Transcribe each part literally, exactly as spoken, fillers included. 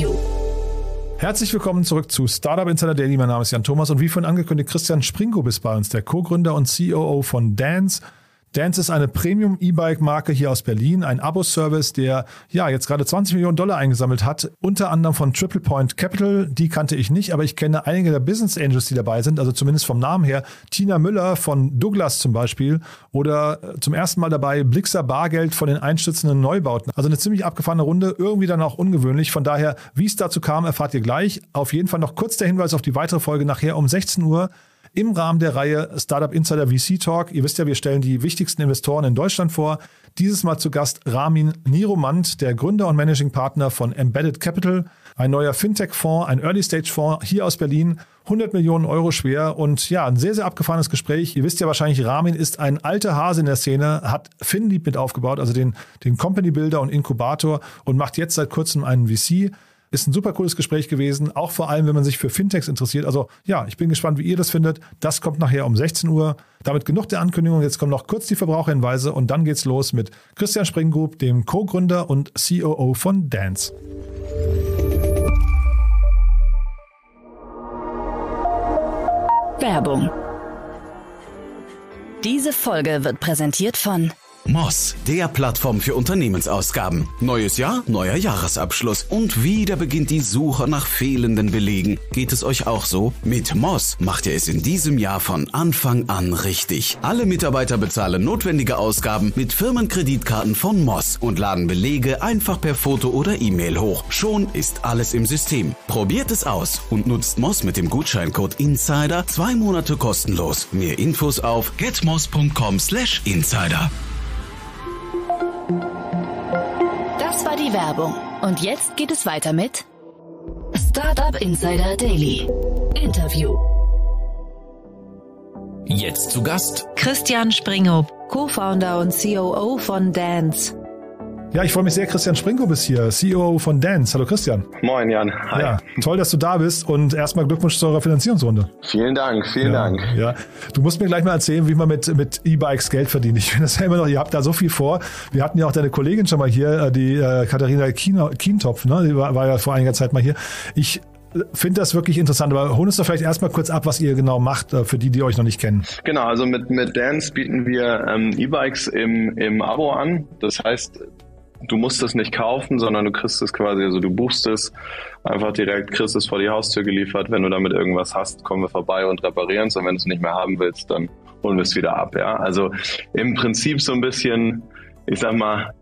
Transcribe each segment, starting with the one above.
Interview. Herzlich willkommen zurück zu Startup Insider Daily. Mein Name ist Jan Thomas und wie vorhin angekündigt, Christian Springo ist bei uns, der Co-Gründer und C O O von Dance. Dance ist eine Premium-E-Bike-Marke hier aus Berlin, ein Abo-Service, der ja jetzt gerade zwanzig Millionen Dollar eingesammelt hat, unter anderem von Triple Point Capital. Die kannte ich nicht, aber ich kenne einige der Business Angels, die dabei sind, also zumindest vom Namen her. Tina Müller von Douglas zum Beispiel oder zum ersten Mal dabei Blixer Bargeld von den einstürzenden Neubauten. Also eine ziemlich abgefahrene Runde, irgendwie dann auch ungewöhnlich. Von daher, wie es dazu kam, erfahrt ihr gleich. Auf jeden Fall noch kurz der Hinweis auf die weitere Folge nachher um sechzehn Uhr. Im Rahmen der Reihe Startup Insider V C Talk. Ihr wisst ja, wir stellen die wichtigsten Investoren in Deutschland vor. Dieses Mal zu Gast Ramin Niromand, der Gründer und Managing Partner von Embedded Capital. Ein neuer Fintech-Fonds, ein Early-Stage-Fonds hier aus Berlin. hundert Millionen Euro schwer und ja, ein sehr, sehr abgefahrenes Gespräch. Ihr wisst ja wahrscheinlich, Ramin ist ein alter Hase in der Szene, hat FinLeap mit aufgebaut, also den, den Company Builder und Inkubator und macht jetzt seit kurzem einen V C. Ist ein super cooles Gespräch gewesen, auch vor allem, wenn man sich für Fintechs interessiert. Also ja, ich bin gespannt, wie ihr das findet. Das kommt nachher um sechzehn Uhr. Damit genug der Ankündigung. Jetzt kommen noch kurz die Verbraucherhinweise und dann geht's los mit Christian Springo, dem Co-Gründer und C O O von Dance. Werbung. Diese Folge wird präsentiert von Moz, der Plattform für Unternehmensausgaben. Neues Jahr, neuer Jahresabschluss. Und wieder beginnt die Suche nach fehlenden Belegen. Geht es euch auch so? Mit Moz macht ihr es in diesem Jahr von Anfang an richtig. Alle Mitarbeiter bezahlen notwendige Ausgaben mit Firmenkreditkarten von Moz und laden Belege einfach per Foto oder E-Mail hoch. Schon ist alles im System. Probiert es aus und nutzt Moz mit dem Gutscheincode INSIDER zwei Monate kostenlos. Mehr Infos auf getmoz punkt com slash insider. Das war die Werbung. Und jetzt geht es weiter mit Startup Insider Daily Interview. Jetzt zu Gast Christian Springo, Co-Founder und C O O von Dance. Ja, ich freue mich sehr, Christian Springo ist hier, C O O von Dance. Hallo Christian. Moin Jan. Hi. Ja, toll, dass du da bist und erstmal Glückwunsch zu eurer Finanzierungsrunde. Vielen Dank, vielen ja, Dank. Ja, du musst mir gleich mal erzählen, wie man mit, mit E-Bikes Geld verdient. Ich finde das ja immer noch, ihr habt da so viel vor. Wir hatten ja auch deine Kollegin schon mal hier, die äh, Katharina Kientopf, ne? Die war, war ja vor einiger Zeit mal hier. Ich finde das wirklich interessant, aber hol uns doch vielleicht erstmal kurz ab, was ihr genau macht, für die, die euch noch nicht kennen. Genau, also mit, mit Dance bieten wir ähm, E-Bikes im, im Abo an. Das heißt, du musst es nicht kaufen, sondern du kriegst es quasi, also du buchst es einfach direkt, kriegst es vor die Haustür geliefert. Wenn du damit irgendwas hast, kommen wir vorbei und reparieren es. Und wenn du es nicht mehr haben willst, dann holen wir es wieder ab. Ja, also im Prinzip so ein bisschen, ich sag mal,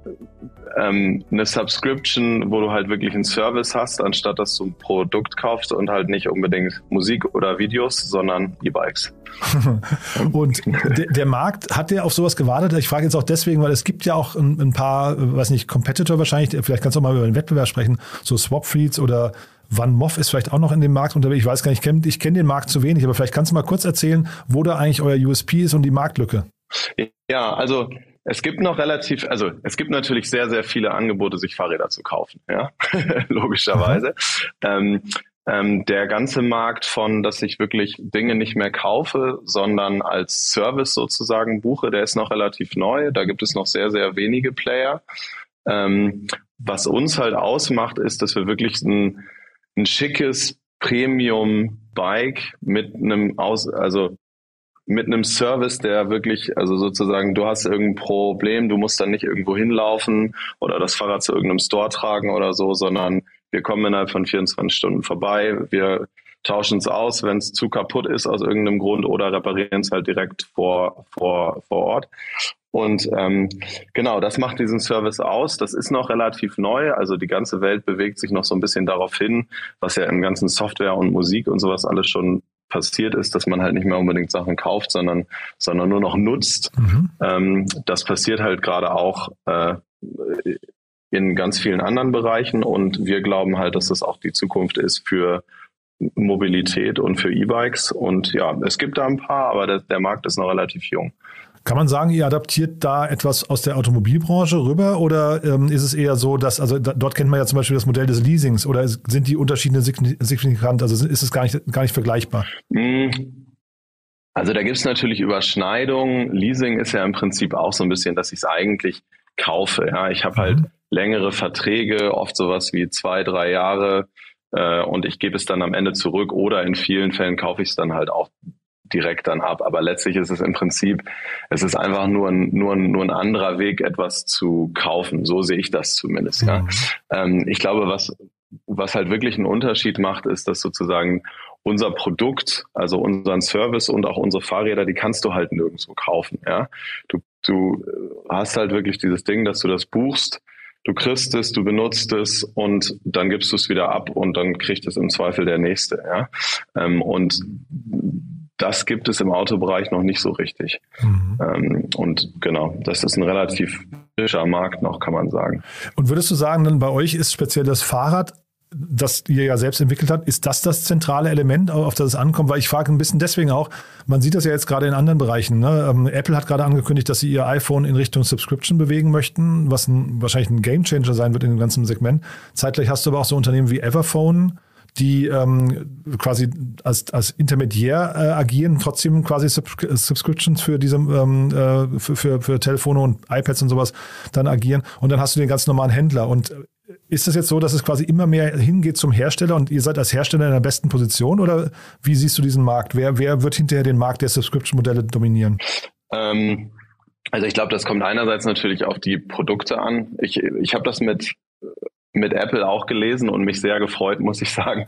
ähm, eine Subscription, wo du halt wirklich einen Service hast, anstatt dass du ein Produkt kaufst und halt nicht unbedingt Musik oder Videos, sondern E-Bikes. Und der, der Markt, hat der auf sowas gewartet? Ich frage jetzt auch deswegen, weil es gibt ja auch ein, ein paar, weiß nicht, Competitor wahrscheinlich, vielleicht kannst du auch mal über den Wettbewerb sprechen, so Swapfleets oder OneMoff ist vielleicht auch noch in dem Markt unterwegs. Ich weiß gar nicht, ich kenne ich kenn den Markt zu wenig, aber vielleicht kannst du mal kurz erzählen, wo da eigentlich euer U S P ist und die Marktlücke. Ja, also es gibt noch relativ, also es gibt natürlich sehr, sehr viele Angebote, sich Fahrräder zu kaufen, ja, logischerweise. Ähm, ähm, der ganze Markt von, dass ich wirklich Dinge nicht mehr kaufe, sondern als Service sozusagen buche, der ist noch relativ neu. Da gibt es noch sehr, sehr wenige Player. Ähm, was uns halt ausmacht, ist, dass wir wirklich ein, ein schickes Premium-Bike mit einem Aus, also mit einem Service, der wirklich, also sozusagen, du hast irgendein Problem, du musst dann nicht irgendwo hinlaufen oder das Fahrrad zu irgendeinem Store tragen oder so, sondern wir kommen innerhalb von vierundzwanzig Stunden vorbei, wir tauschen es aus, wenn es zu kaputt ist aus irgendeinem Grund oder reparieren es halt direkt vor, vor, vor Ort. Und ähm, genau, das macht diesen Service aus. Das ist noch relativ neu, also die ganze Welt bewegt sich noch so ein bisschen darauf hin, was ja im ganzen Software und Musik und sowas alles schon passiert ist, dass man halt nicht mehr unbedingt Sachen kauft, sondern sondern nur noch nutzt. Mhm. Ähm, das passiert halt gerade auch äh, in ganz vielen anderen Bereichen und wir glauben halt, dass das auch die Zukunft ist für Mobilität und für E-Bikes. Und ja, es gibt da ein paar, aber der, der Markt ist noch relativ jung. Kann man sagen, ihr adaptiert da etwas aus der Automobilbranche rüber oder ähm, ist es eher so, dass, also da, dort kennt man ja zum Beispiel das Modell des Leasings oder sind die Unterschiede signifikant, also ist es gar nicht, gar nicht vergleichbar? Also da gibt es natürlich Überschneidungen. Leasing ist ja im Prinzip auch so ein bisschen, dass ich es eigentlich kaufe. Ja, ich habe halt längere Verträge, oft sowas wie zwei, drei Jahre, äh, und ich gebe es dann am Ende zurück, oder in vielen Fällen kaufe ich es dann halt auch direkt dann ab. Aber letztlich ist es im Prinzip, es ist einfach nur ein, nur ein, nur ein anderer Weg, etwas zu kaufen. So sehe ich das zumindest, ja. Mhm. Ähm, ich glaube, was, was halt wirklich einen Unterschied macht, ist, dass sozusagen unser Produkt, also unseren Service und auch unsere Fahrräder, die kannst du halt nirgendwo kaufen, ja. Du, du hast halt wirklich dieses Ding, dass du das buchst, du kriegst es, du benutzt es und dann gibst du es wieder ab und dann kriegt es im Zweifel der Nächste, ja. Ähm, und das gibt es im Autobereich noch nicht so richtig. Mhm. Ähm, und genau, das ist ein relativ frischer Markt noch, kann man sagen. Und würdest du sagen, dann bei euch ist speziell das Fahrrad, das ihr ja selbst entwickelt habt, ist das das zentrale Element, auf das es ankommt? Weil ich frage ein bisschen deswegen auch, man sieht das ja jetzt gerade in anderen Bereichen. Ne? Ähm, Apple hat gerade angekündigt, dass sie ihr iPhone in Richtung Subscription bewegen möchten, was ein, wahrscheinlich ein Gamechanger sein wird in dem ganzen Segment. Zeitgleich hast du aber auch so Unternehmen wie Everphone, die ähm, quasi als, als Intermediär äh, agieren, trotzdem quasi Sub- Subscriptions für diese ähm, äh, für, für, für Telefone und iPads und sowas dann agieren. Und dann hast du den ganz normalen Händler. Und ist es jetzt so, dass es quasi immer mehr hingeht zum Hersteller und ihr seid als Hersteller in der besten Position, oder wie siehst du diesen Markt? Wer, wer wird hinterher den Markt der Subscription-Modelle dominieren? Ähm, also ich glaube, das kommt einerseits natürlich auf die Produkte an. Ich, ich habe das mit mit Apple auch gelesen und mich sehr gefreut, muss ich sagen.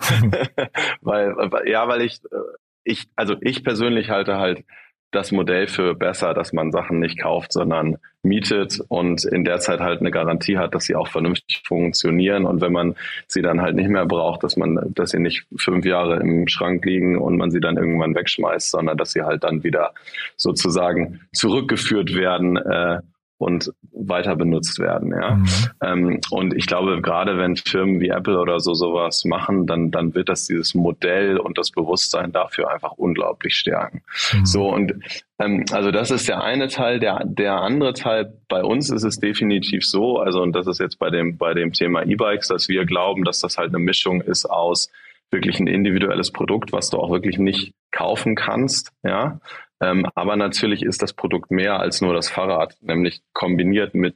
weil, ja, weil ich, ich, also ich persönlich halte halt das Modell für besser, dass man Sachen nicht kauft, sondern mietet und in der Zeit halt eine Garantie hat, dass sie auch vernünftig funktionieren, und wenn man sie dann halt nicht mehr braucht, dass man, dass sie nicht fünf Jahre im Schrank liegen und man sie dann irgendwann wegschmeißt, sondern dass sie halt dann wieder sozusagen zurückgeführt werden, äh, und weiter benutzt werden, ja. Mhm. Ähm, und ich glaube, gerade wenn Firmen wie Apple oder so sowas machen, dann dann wird das dieses Modell und das Bewusstsein dafür einfach unglaublich stärken. Mhm. So, und ähm, also das ist der eine Teil. Der der andere Teil, bei uns ist es definitiv so, also, und das ist jetzt bei dem bei dem Thema E-Bikes, dass wir glauben, dass das halt eine Mischung ist aus wirklich ein individuelles Produkt, was du auch wirklich nicht kaufen kannst, ja. Ähm, aber natürlich ist das Produkt mehr als nur das Fahrrad, nämlich kombiniert mit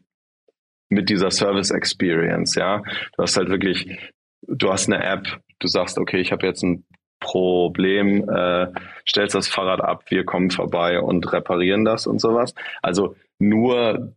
mit dieser Service Experience, ja. Du hast halt wirklich, du hast eine App, du sagst, okay, ich habe jetzt ein Problem, äh, stellst das Fahrrad ab, wir kommen vorbei und reparieren das und sowas. Also nur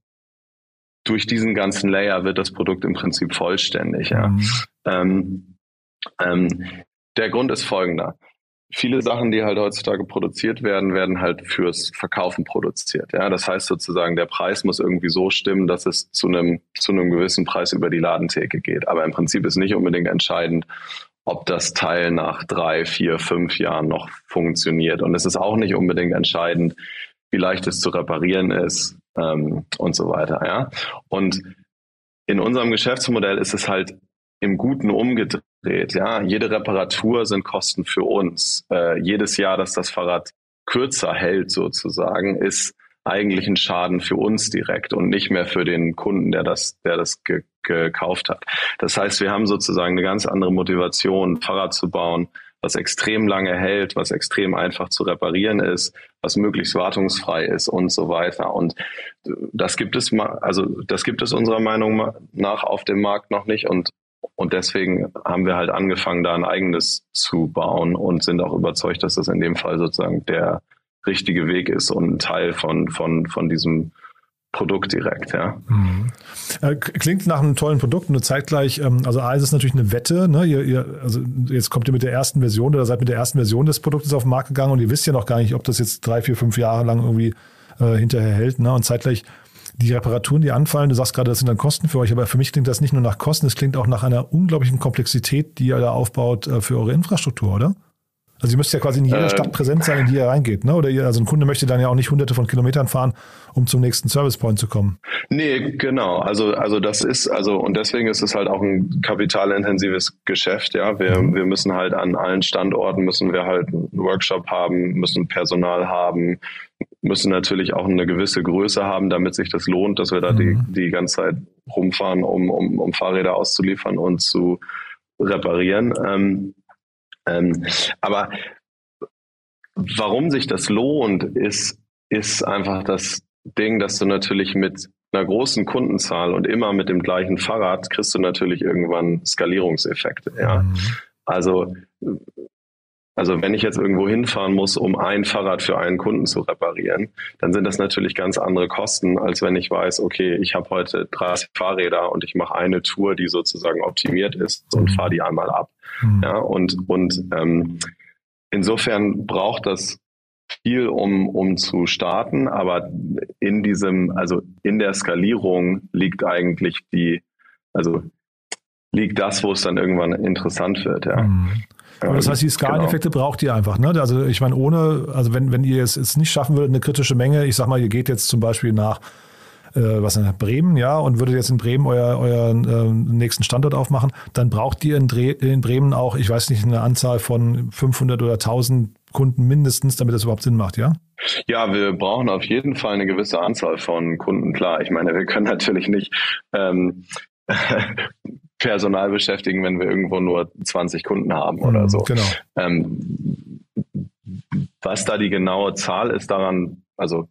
durch diesen ganzen Layer wird das Produkt im Prinzip vollständig, ja. Mhm. Ähm, ähm, der Grund ist folgender. Viele Sachen, die halt heutzutage produziert werden, werden halt fürs Verkaufen produziert. Ja, das heißt sozusagen, der Preis muss irgendwie so stimmen, dass es zu einem, zu einem gewissen Preis über die Ladentheke geht. Aber im Prinzip ist nicht unbedingt entscheidend, ob das Teil nach drei, vier, fünf Jahren noch funktioniert. Und es ist auch nicht unbedingt entscheidend, wie leicht es zu reparieren ist, ähm, und so weiter. Ja, und in unserem Geschäftsmodell ist es halt im Guten umgedreht. Ja, jede Reparatur sind Kosten für uns. Äh, jedes Jahr, dass das Fahrrad kürzer hält sozusagen, ist eigentlich ein Schaden für uns direkt und nicht mehr für den Kunden, der das, der das ge- gekauft hat. Das heißt, wir haben sozusagen eine ganz andere Motivation, ein Fahrrad zu bauen, was extrem lange hält, was extrem einfach zu reparieren ist, was möglichst wartungsfrei ist und so weiter. Und das gibt es, also das gibt es unserer Meinung nach auf dem Markt noch nicht, und Und deswegen haben wir halt angefangen, da ein eigenes zu bauen und sind auch überzeugt, dass das in dem Fall sozusagen der richtige Weg ist und ein Teil von, von, von diesem Produkt direkt, ja. Mhm. Klingt nach einem tollen Produkt, nur zeitgleich, also A, ist es natürlich eine Wette, ne? Ihr, ihr, also jetzt kommt ihr mit der ersten Version oder seid mit der ersten Version des Produktes auf den Markt gegangen und ihr wisst ja noch gar nicht, ob das jetzt drei, vier, fünf Jahre lang irgendwie äh, hinterher hält, ne? Und zeitgleich die Reparaturen, die anfallen, du sagst gerade, das sind dann Kosten für euch, aber für mich klingt das nicht nur nach Kosten, es klingt auch nach einer unglaublichen Komplexität, die ihr da aufbaut für eure Infrastruktur, oder? Also ihr müsst ja quasi in jeder äh, Stadt präsent sein, in die ihr reingeht, ne? Oder ihr, also ein Kunde möchte dann ja auch nicht hunderte von Kilometern fahren, um zum nächsten Service Point zu kommen. Nee, genau. Also, also das ist, also, und deswegen ist es halt auch ein kapitalintensives Geschäft, ja. Wir, mhm. wir müssen halt an allen Standorten müssen wir halt einen Workshop haben, müssen Personal haben, müssen natürlich auch eine gewisse Größe haben, damit sich das lohnt, dass wir da mhm. die, die ganze Zeit rumfahren, um, um, um Fahrräder auszuliefern und zu reparieren. Ähm, ähm, aber warum sich das lohnt, ist, ist einfach das Ding, dass du natürlich mit einer großen Kundenzahl und immer mit dem gleichen Fahrrad kriegst du natürlich irgendwann Skalierungseffekte. Ja, mhm. also Also wenn ich jetzt irgendwo hinfahren muss, um ein Fahrrad für einen Kunden zu reparieren, dann sind das natürlich ganz andere Kosten, als wenn ich weiß, okay, ich habe heute dreißig Fahrräder und ich mache eine Tour, die sozusagen optimiert ist und fahre die einmal ab. Mhm. Ja, und und ähm, insofern braucht das viel, um um zu starten, aber in diesem, also in der Skalierung liegt eigentlich die, also liegt das, wo es dann irgendwann interessant wird. Ja. Mhm. Aber das heißt, die Skaleneffekte genau. braucht ihr einfach, ne? Also ich meine, ohne, also wenn, wenn ihr es, es nicht schaffen würdet, eine kritische Menge, ich sag mal, ihr geht jetzt zum Beispiel nach äh, was nach Bremen, ja, und würdet jetzt in Bremen euer, euren äh, nächsten Standort aufmachen, dann braucht ihr in, Dre- in Bremen auch, ich weiß nicht, eine Anzahl von fünfhundert oder tausend Kunden mindestens, damit das überhaupt Sinn macht, ja? Ja, wir brauchen auf jeden Fall eine gewisse Anzahl von Kunden, klar. Ich meine, wir können natürlich nicht ähm, Personal beschäftigen, wenn wir irgendwo nur zwanzig Kunden haben oder so. Genau. Ähm, was da die genaue Zahl ist daran, also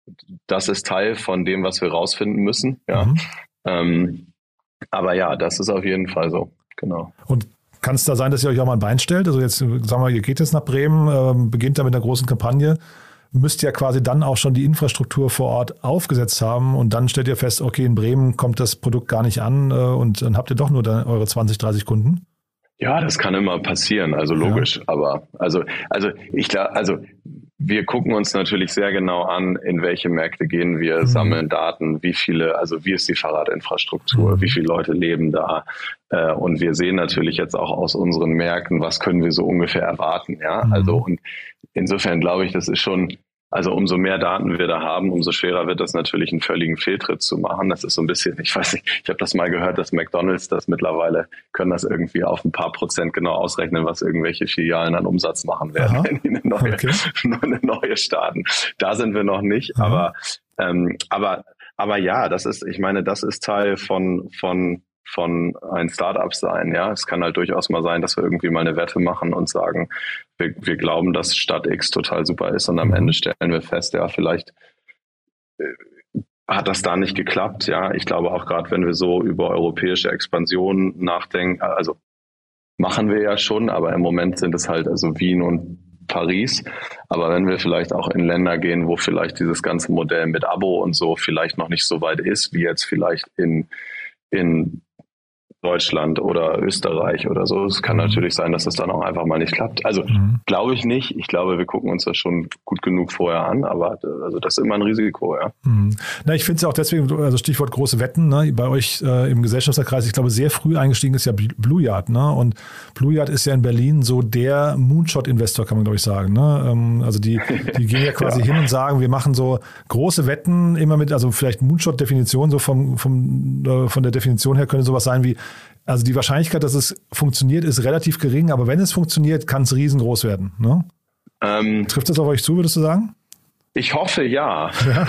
das ist Teil von dem, was wir rausfinden müssen. Ja. Mhm. Ähm, aber ja, das ist auf jeden Fall so. Genau. Und kann es da sein, dass ihr euch auch mal ein Bein stellt? Also jetzt, sagen wir mal, ihr geht jetzt nach Bremen, ähm, beginnt da mit einer großen Kampagne, müsst ja quasi dann auch schon die Infrastruktur vor Ort aufgesetzt haben und dann stellt ihr fest, okay, in Bremen kommt das Produkt gar nicht an äh, und dann habt ihr doch nur da eure zwanzig, dreißig Kunden? Ja, das kann immer passieren, also logisch, ja. aber also also ich glaube, also wir gucken uns natürlich sehr genau an, in welche Märkte gehen wir, mhm. sammeln Daten, wie viele, also wie ist die Fahrradinfrastruktur, mhm. wie viele Leute leben da äh, und wir sehen natürlich jetzt auch aus unseren Märkten, was können wir so ungefähr erwarten, ja, mhm. also und insofern glaube ich, das ist schon, also umso mehr Daten wir da haben, umso schwerer wird das natürlich, einen völligen Fehltritt zu machen. Das ist so ein bisschen, ich weiß nicht, ich habe das mal gehört, dass McDonald's das mittlerweile, können das irgendwie auf ein paar Prozent genau ausrechnen, was irgendwelche Filialen an Umsatz machen werden, Aha. wenn die eine neue, okay. eine neue starten. Da sind wir noch nicht, Aha. aber ähm, aber aber ja, das ist, ich meine, das ist Teil von von von ein Startup sein, ja. Es kann halt durchaus mal sein, dass wir irgendwie mal eine Wette machen und sagen, wir, wir glauben, dass Stadt X total super ist und am Ende stellen wir fest, ja, vielleicht äh, hat das da nicht geklappt, ja. Ich glaube auch gerade, wenn wir so über europäische Expansion nachdenken, also machen wir ja schon, aber im Moment sind es halt also Wien und Paris. Aber wenn wir vielleicht auch in Länder gehen, wo vielleicht dieses ganze Modell mit Abo und so vielleicht noch nicht so weit ist, wie jetzt vielleicht in in Deutschland oder Österreich oder so. Es kann mhm. natürlich sein, dass das dann auch einfach mal nicht klappt. Also mhm. glaube ich nicht. Ich glaube, wir gucken uns das schon gut genug vorher an, aber also das ist immer ein Risiko, ja. Mhm. Na, ich finde es ja auch deswegen, also Stichwort große Wetten, ne, bei euch äh, im Gesellschafterkreis, ich glaube, sehr früh eingestiegen ist ja Blue Yard, ne? Und Blue Yard ist ja in Berlin so der Moonshot-Investor, kann man glaube ich sagen, ne? Ähm, also die, die gehen ja quasi ja. hin und sagen, wir machen so große Wetten immer mit, also vielleicht Moonshot-Definition, so vom, vom, äh, von der Definition her könnte sowas sein wie, also die Wahrscheinlichkeit, dass es funktioniert, ist relativ gering, aber wenn es funktioniert, kann es riesengroß werden. Ne? Ähm, Trifft das auf euch zu, würdest du sagen? Ich hoffe, ja. ja.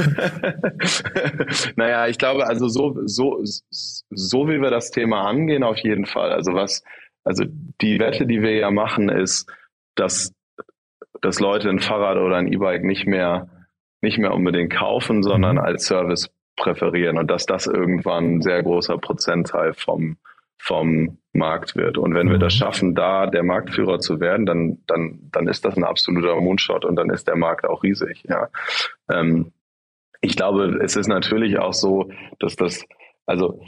Naja, ich glaube, also so, so, so wie wir das Thema angehen, auf jeden Fall. Also was, also die Wette, die wir ja machen, ist, dass, dass Leute ein Fahrrad oder ein E-Bike nicht mehr, nicht mehr unbedingt kaufen, sondern mhm. als Service präferieren und dass das irgendwann ein sehr großer Prozentteil vom vom Markt wird. Und wenn wir das schaffen, da der Marktführer zu werden, dann, dann, dann ist das ein absoluter Moonshot und dann ist der Markt auch riesig, ja. Ähm, ich glaube, es ist natürlich auch so, dass das, also,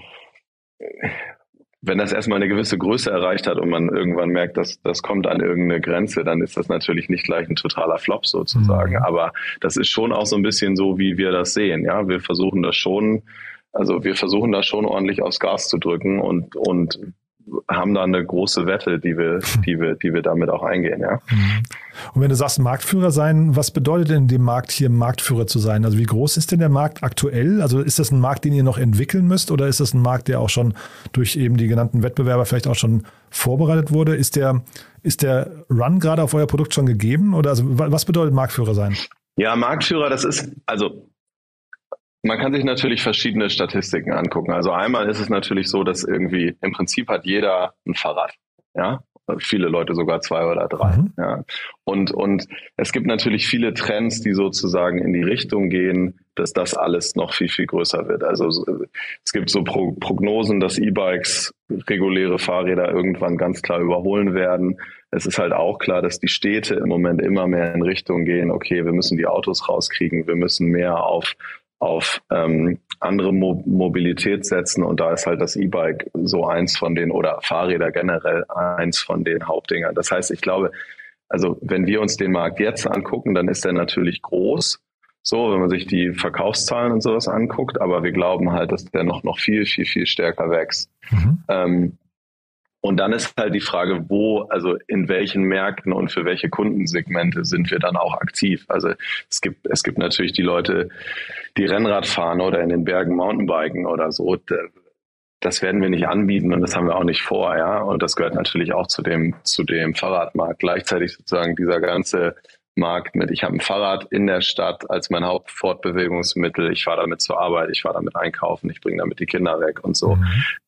wenn das erstmal eine gewisse Größe erreicht hat und man irgendwann merkt, dass das kommt an irgendeine Grenze, dann ist das natürlich nicht gleich ein totaler Flop sozusagen. Mhm. Aber das ist schon auch so ein bisschen so, wie wir das sehen, ja. Wir versuchen das schon, Also wir versuchen da schon ordentlich aufs Gas zu drücken und und haben da eine große Wette, die wir, die wir, die wir damit auch eingehen, ja. Und wenn du sagst Marktführer sein, was bedeutet denn in dem Markt hier Marktführer zu sein? Also wie groß ist denn der Markt aktuell? Also ist das ein Markt, den ihr noch entwickeln müsst oder ist das ein Markt, der auch schon durch eben die genannten Wettbewerber vielleicht auch schon vorbereitet wurde? Ist der, ist der Run gerade auf euer Produkt schon gegeben oder also was bedeutet Marktführer sein? Ja, Marktführer, das ist, also man kann sich natürlich verschiedene Statistiken angucken. Also einmal ist es natürlich so, dass irgendwie im Prinzip hat jeder ein Fahrrad, ja. viele Leute sogar zwei oder drei. Mhm. Ja. Und, und es gibt natürlich viele Trends, die sozusagen in die Richtung gehen, dass das alles noch viel, viel größer wird. Also es gibt so Pro- Prognosen, dass E-Bikes reguläre Fahrräder irgendwann ganz klar überholen werden. Es ist halt auch klar, dass die Städte im Moment immer mehr in Richtung gehen, okay, wir müssen die Autos rauskriegen, wir müssen mehr auf auf ähm, andere Mo- Mobilität setzen, und da ist halt das E-Bike so eins von den, oder Fahrräder generell eins von den Hauptdingern. Das heißt, ich glaube, also wenn wir uns den Markt jetzt angucken, dann ist der natürlich groß, so, wenn man sich die Verkaufszahlen und sowas anguckt, aber wir glauben halt, dass der noch, noch viel, viel, viel stärker wächst. Mhm. Ähm, Und dann ist halt die Frage, wo, also in welchen Märkten und für welche Kundensegmente sind wir dann auch aktiv. Also es gibt, es gibt natürlich die Leute, die Rennrad fahren oder in den Bergen Mountainbiken oder so. Das werden wir nicht anbieten und das haben wir auch nicht vor, ja. Und das gehört natürlich auch zu dem, zu dem Fahrradmarkt. Gleichzeitig sozusagen dieser ganze Markt mit, ich habe ein Fahrrad in der Stadt als mein Hauptfortbewegungsmittel. Ich fahre damit zur Arbeit, ich fahre damit einkaufen, ich bringe damit die Kinder weg und so. Mhm.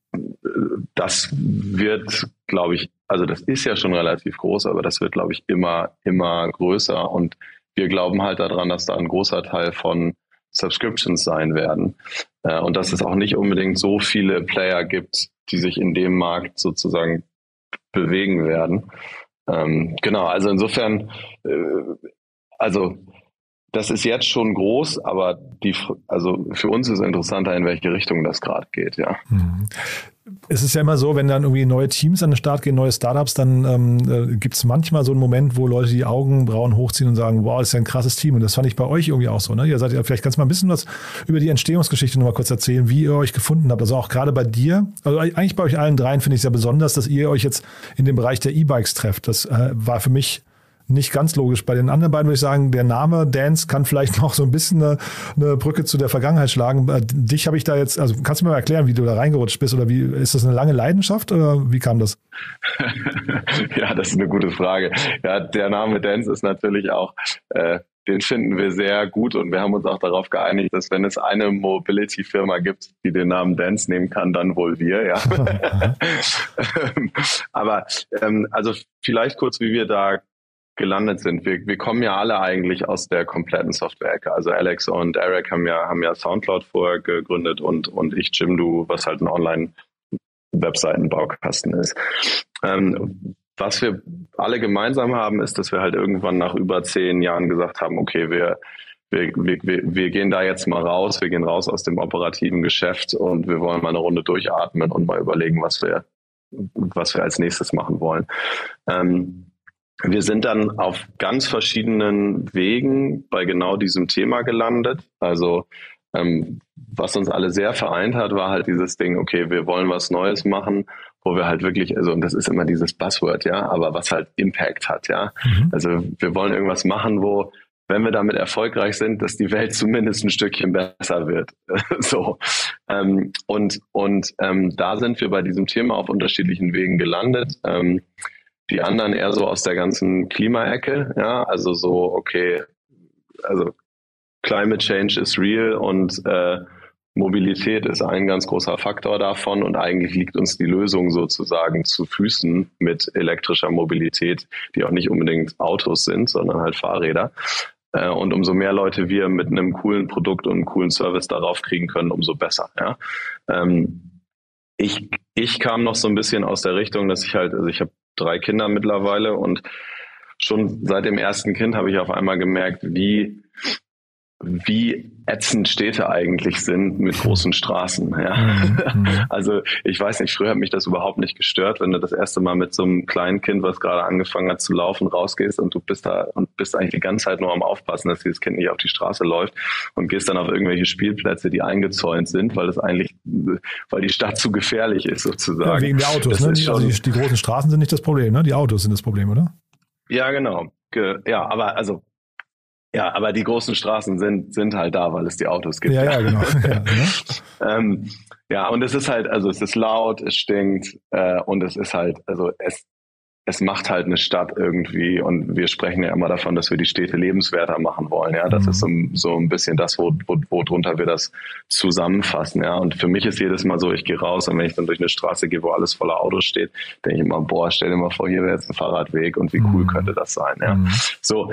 Das wird, glaube ich, also das ist ja schon relativ groß, aber das wird, glaube ich, immer, immer größer. Und wir glauben halt daran, dass da ein großer Teil von Subscriptions sein werden. Und dass es auch nicht unbedingt so viele Player gibt, die sich in dem Markt sozusagen bewegen werden. Ähm, genau, also insofern, äh, also das ist jetzt schon groß, aber die, also für uns ist interessanter, in welche Richtung das gerade geht, ja. Mhm. Es ist ja immer so, wenn dann irgendwie neue Teams an den Start gehen, neue Startups, dann ähm, äh, gibt es manchmal so einen Moment, wo Leute die Augenbrauen hochziehen und sagen, wow, das ist ja ein krasses Team. Und das fand ich bei euch irgendwie auch so. Ne? Ihr seid ja, vielleicht kannst du mal ein bisschen was über die Entstehungsgeschichte noch mal kurz erzählen, wie ihr euch gefunden habt. Also auch gerade bei dir, also eigentlich bei euch allen dreien finde ich es ja besonders, dass ihr euch jetzt in dem Bereich der E-Bikes trefft. Das äh, war für mich nicht ganz logisch. Bei den anderen beiden würde ich sagen, der Name Dance kann vielleicht noch so ein bisschen eine, eine Brücke zu der Vergangenheit schlagen. Dich habe ich da jetzt, also kannst du mir mal erklären, wie du da reingerutscht bist, oder wie, ist das eine lange Leidenschaft oder wie kam das? Ja, das ist eine gute Frage. Ja, der Name Dance ist natürlich auch, äh, den finden wir sehr gut, und wir haben uns auch darauf geeinigt, dass wenn es eine Mobility-Firma gibt, die den Namen Dance nehmen kann, dann wohl wir, ja. Aber ähm, also vielleicht kurz, wie wir da gelandet sind. Wir, wir kommen ja alle eigentlich aus der kompletten Software-Ecke. Also Alex und Eric haben ja, haben ja Soundcloud vorher gegründet und, und ich Jimdo, was halt ein Online-Webseitenbaukasten ist. Ähm, was wir alle gemeinsam haben, ist, dass wir halt irgendwann nach über zehn Jahren gesagt haben, okay, wir, wir, wir, wir gehen da jetzt mal raus, wir gehen raus aus dem operativen Geschäft und wir wollen mal eine Runde durchatmen und mal überlegen, was wir, was wir als nächstes machen wollen. Ähm, Wir sind dann auf ganz verschiedenen Wegen bei genau diesem Thema gelandet. Also ähm, was uns alle sehr vereint hat, war halt dieses Ding, okay, wir wollen was Neues machen, wo wir halt wirklich, also und das ist immer dieses Buzzword, ja, aber was halt Impact hat, ja. Mhm. Also wir wollen irgendwas machen, wo, wenn wir damit erfolgreich sind, dass die Welt zumindest ein Stückchen besser wird. So. Ähm, und und ähm, da sind wir bei diesem Thema auf unterschiedlichen Wegen gelandet. Ähm, Die anderen eher so aus der ganzen Klimaecke, ja, also so, okay, also Climate Change is real und äh, Mobilität ist ein ganz großer Faktor davon, und eigentlich liegt uns die Lösung sozusagen zu Füßen mit elektrischer Mobilität, die auch nicht unbedingt Autos sind, sondern halt Fahrräder. Äh, und umso mehr Leute wir mit einem coolen Produkt und einem coolen Service darauf kriegen können, umso besser, ja. Ähm, ich, ich kam noch so ein bisschen aus der Richtung, dass ich halt, also ich habe drei Kinder mittlerweile, und schon seit dem ersten Kind habe ich auf einmal gemerkt, wie wie ätzend Städte eigentlich sind mit großen Straßen. Ja. Mhm. Also ich weiß nicht, früher hat mich das überhaupt nicht gestört, wenn du das erste Mal mit so einem kleinen Kind, was gerade angefangen hat zu laufen, rausgehst und du bist da und bist eigentlich die ganze Zeit nur am Aufpassen, dass dieses Kind nicht auf die Straße läuft, und gehst dann auf irgendwelche Spielplätze, die eingezäunt sind, weil das eigentlich, weil die Stadt zu gefährlich ist sozusagen. Ja, wegen der Autos, ne? Die, also die, die großen Straßen sind nicht das Problem, ne? Die Autos sind das Problem, oder? Ja, genau. Ja, aber also Ja, aber die großen Straßen sind sind halt da, weil es die Autos gibt. Ja, ja, genau. Ja, ne? ähm, ja, und es ist halt, also es ist laut, es stinkt äh, und es ist halt, also es es macht halt eine Stadt irgendwie, und wir sprechen ja immer davon, dass wir die Städte lebenswerter machen wollen. Ja, das mhm. ist so, so ein bisschen das, wo, wo, wo drunter wir das zusammenfassen. Ja, und für mich ist jedes Mal so, ich gehe raus und wenn ich dann durch eine Straße gehe, wo alles voller Autos steht, denke ich immer, boah, stell dir mal vor, hier wäre jetzt ein Fahrradweg und wie mhm. cool könnte das sein. Ja, mhm. so,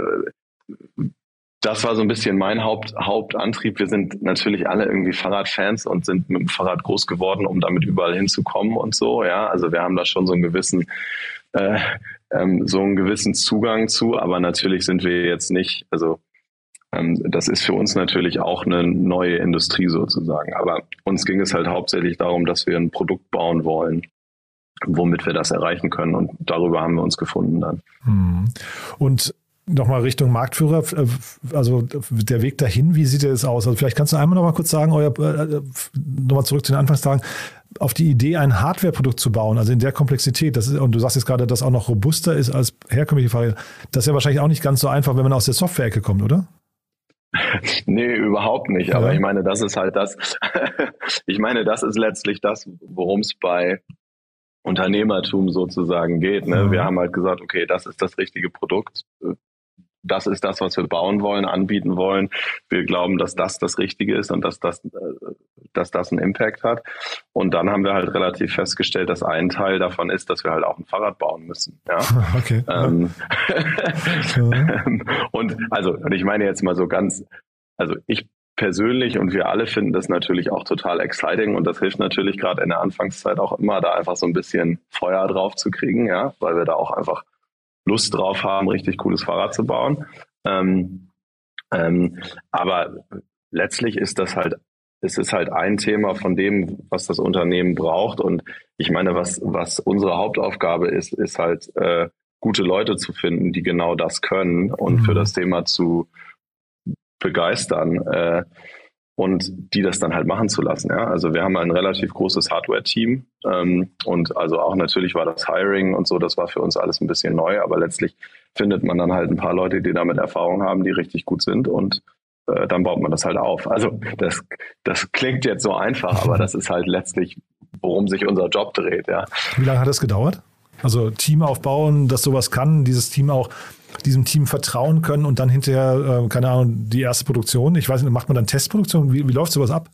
das war so ein bisschen mein Haupt, Hauptantrieb. Wir sind natürlich alle irgendwie Fahrradfans und sind mit dem Fahrrad groß geworden, um damit überall hinzukommen und so. Ja, also wir haben da schon so einen gewissen, äh, ähm, so einen gewissen Zugang zu. Aber natürlich sind wir jetzt nicht, also ähm, das ist für uns natürlich auch eine neue Industrie sozusagen. Aber uns ging es halt hauptsächlich darum, dass wir ein Produkt bauen wollen, womit wir das erreichen können. Und darüber haben wir uns gefunden dann. Und nochmal Richtung Marktführer, also der Weg dahin, wie sieht das aus? Also vielleicht kannst du einmal noch mal kurz sagen, euer, äh, nochmal zurück zu den Anfangstagen, auf die Idee, ein Hardware-Produkt zu bauen, also in der Komplexität, das ist, und du sagst jetzt gerade, dass auch noch robuster ist als herkömmliche Fahrräder, das ist ja wahrscheinlich auch nicht ganz so einfach, wenn man aus der Software-Ecke kommt, oder? Nee, überhaupt nicht. Aber ja. ich meine, das ist halt das, ich meine, das ist letztlich das, worum es bei Unternehmertum sozusagen geht. Ne? Mhm. Wir haben halt gesagt, okay, das ist das richtige Produkt. Das ist das, was wir bauen wollen, anbieten wollen. Wir glauben, dass das das Richtige ist und dass das, dass das einen Impact hat. Und dann haben wir halt relativ festgestellt, dass ein Teil davon ist, dass wir halt auch ein Fahrrad bauen müssen. Ja. Okay. Ähm, ja. Und also, und ich meine jetzt mal so ganz, also ich persönlich und wir alle finden das natürlich auch total exciting und das hilft natürlich gerade in der Anfangszeit auch immer, da einfach so ein bisschen Feuer drauf zu kriegen, ja, weil wir da auch einfach Lust drauf haben, richtig cooles Fahrrad zu bauen. Ähm, ähm, aber letztlich ist das halt, es ist halt ein Thema von dem, was das Unternehmen braucht. Und ich meine, was, was unsere Hauptaufgabe ist, ist halt, äh, gute Leute zu finden, die genau das können und mhm. für das Thema zu begeistern äh, und die das dann halt machen zu lassen. Ja? Also wir haben ein relativ großes Hardware-Team ähm, und also auch natürlich war das Hiring und so, das war für uns alles ein bisschen neu, aber letztlich findet man dann halt ein paar Leute, die damit Erfahrung haben, die richtig gut sind und äh, dann baut man das halt auf. Also das, das klingt jetzt so einfach, aber das ist halt letztlich, worum sich unser Job dreht. Ja. Wie lange hat das gedauert? Also Team aufbauen, das sowas kann, dieses Team auch diesem Team vertrauen können und dann hinterher, äh, keine Ahnung, die erste Produktion. Ich weiß nicht, macht man dann Testproduktion? Wie, wie läuft sowas ab?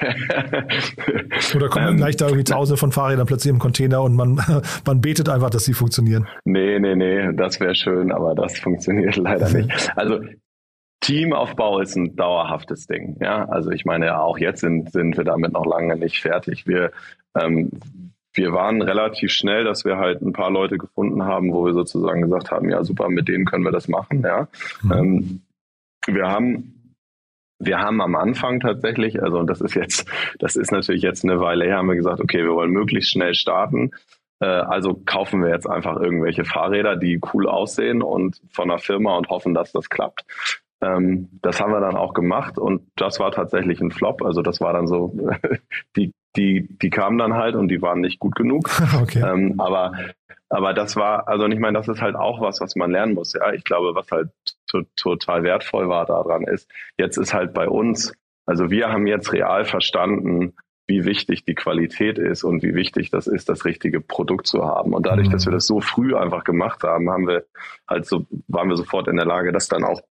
Oder kommen ähm, gleich da irgendwie Tausende von Fahrrädern plötzlich im Container und man, man betet einfach, dass sie funktionieren? Nee, nee, nee, das wäre schön, aber das funktioniert leider nicht. Also Teamaufbau ist ein dauerhaftes Ding. Ja, also ich meine, auch jetzt sind, sind wir damit noch lange nicht fertig. Wir ähm, Wir waren relativ schnell, dass wir halt ein paar Leute gefunden haben, wo wir sozusagen gesagt haben, ja super, mit denen können wir das machen. Ja, mhm. ähm, wir haben, wir haben am Anfang tatsächlich, also das ist jetzt, das ist natürlich jetzt eine Weile her, haben wir gesagt, okay, wir wollen möglichst schnell starten. Äh, also kaufen wir jetzt einfach irgendwelche Fahrräder, die cool aussehen und von der Firma und hoffen, dass das klappt. Ähm, das haben wir dann auch gemacht und das war tatsächlich ein Flop. Also das war dann so, die Die, die kamen dann halt und die waren nicht gut genug. Okay. Ähm, aber, aber das war, also ich meine, das ist halt auch was, was man lernen muss. Ja, ich glaube, was halt to- total wertvoll war daran ist, jetzt ist halt bei uns, also wir haben jetzt real verstanden, wie wichtig die Qualität ist und wie wichtig das ist, das richtige Produkt zu haben. Und dadurch, mhm. dass wir das so früh einfach gemacht haben, haben wir halt so, waren wir sofort in der Lage, das dann auch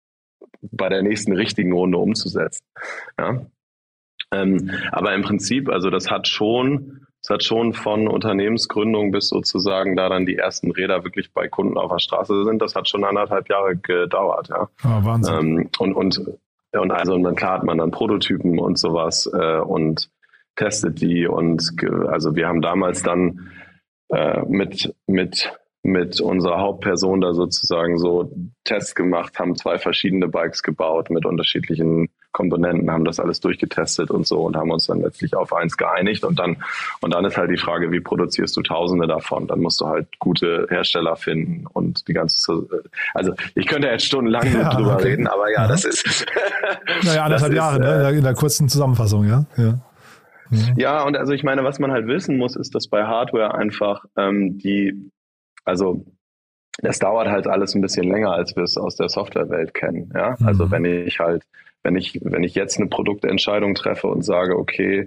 bei der nächsten richtigen Runde umzusetzen. Ja. Ähm, aber im Prinzip, also das hat schon, das hat schon von Unternehmensgründung bis sozusagen da dann die ersten Räder wirklich bei Kunden auf der Straße sind, das hat schon anderthalb Jahre gedauert, ja. Oh, Wahnsinn. Ähm, und, und, und also, und dann klar hat man dann Prototypen und sowas äh, und testet die und ge- also wir haben damals dann äh, mit, mit mit unserer Hauptperson da sozusagen so Tests gemacht, haben zwei verschiedene Bikes gebaut mit unterschiedlichen Komponenten, haben das alles durchgetestet und so und haben uns dann letztlich auf eins geeinigt und dann und dann ist halt die Frage, wie produzierst du Tausende davon? Dann musst du halt gute Hersteller finden und die ganze, also ich könnte jetzt stundenlang ja, drüber okay. reden, aber ja, ja, das ist naja, anderthalb Jahre, ist, ne? in, der, in der kurzen Zusammenfassung, ja. ja. Ja. Ja, und also ich meine, was man halt wissen muss, ist, dass bei Hardware einfach ähm, die Also das dauert halt alles ein bisschen länger, als wir es aus der Softwarewelt kennen. Ja, mhm. Also wenn ich halt, wenn ich, wenn ich jetzt eine Produktentscheidung treffe und sage, okay,